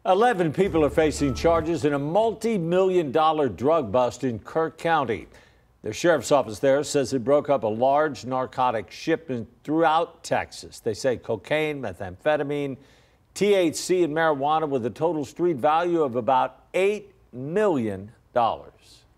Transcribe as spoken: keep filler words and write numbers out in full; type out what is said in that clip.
eleven people are facing charges in a multi-million dollar drug bust in Kerr County. The sheriff's office there says it broke up a large narcotic shipment throughout Texas. They say cocaine, methamphetamine, T H C, and marijuana with a total street value of about eight million dollars.